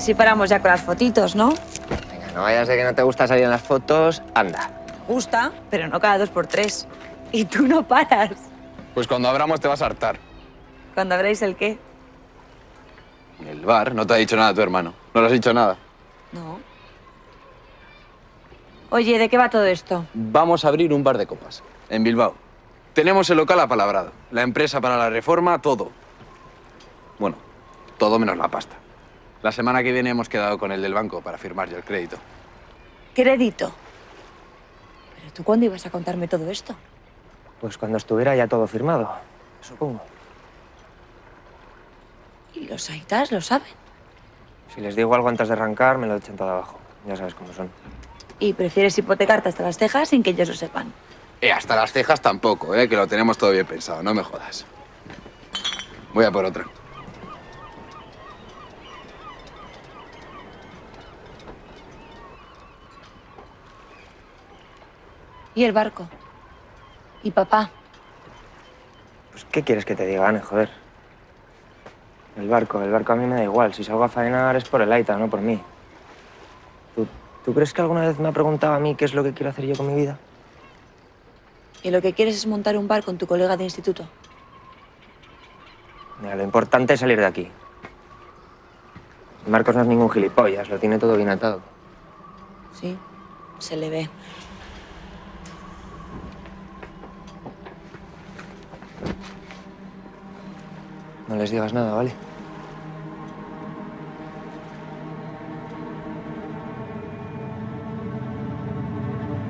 si paramos ya con las fotitos, ¿no? Venga, no vayas de que no te gusta salir en las fotos, anda. Gusta, pero no cada 2 por 3. Y tú no paras. Pues cuando abramos te vas a hartar. Cuando abréis el qué. El bar no te ha dicho nada tu hermano. No le has dicho nada. No. Oye, ¿de qué va todo esto? Vamos a abrir un bar de copas en Bilbao. Tenemos el local apalabrado, la empresa para la reforma, todo. Bueno, todo menos la pasta. La semana que viene hemos quedado con el del banco para firmar ya el crédito. Crédito. ¿Pero tú cuándo ibas a contarme todo esto? Pues cuando estuviera ya todo firmado, supongo. ¿Y los aitas lo saben? Si les digo algo antes de arrancar, me lo echan todo abajo. Ya sabes cómo son. Y prefieres hipotecarte hasta las cejas sin que ellos lo sepan. Hasta las cejas tampoco, que lo tenemos todo bien pensado, no me jodas. Voy a por otra. ¿Y el barco? ¿Y papá? Pues, ¿qué quieres que te diga, Anne, joder? El barco a mí me da igual. Si salgo a faenar es por el Aita, no por mí. ¿Tú crees que alguna vez me ha preguntado a mí qué es lo que quiero hacer yo con mi vida? ¿Y lo que quieres es montar un bar con tu colega de instituto? Mira, lo importante es salir de aquí. Marcos no es ningún gilipollas, lo tiene todo bien atado. Sí, se le ve. No les digas nada, ¿vale?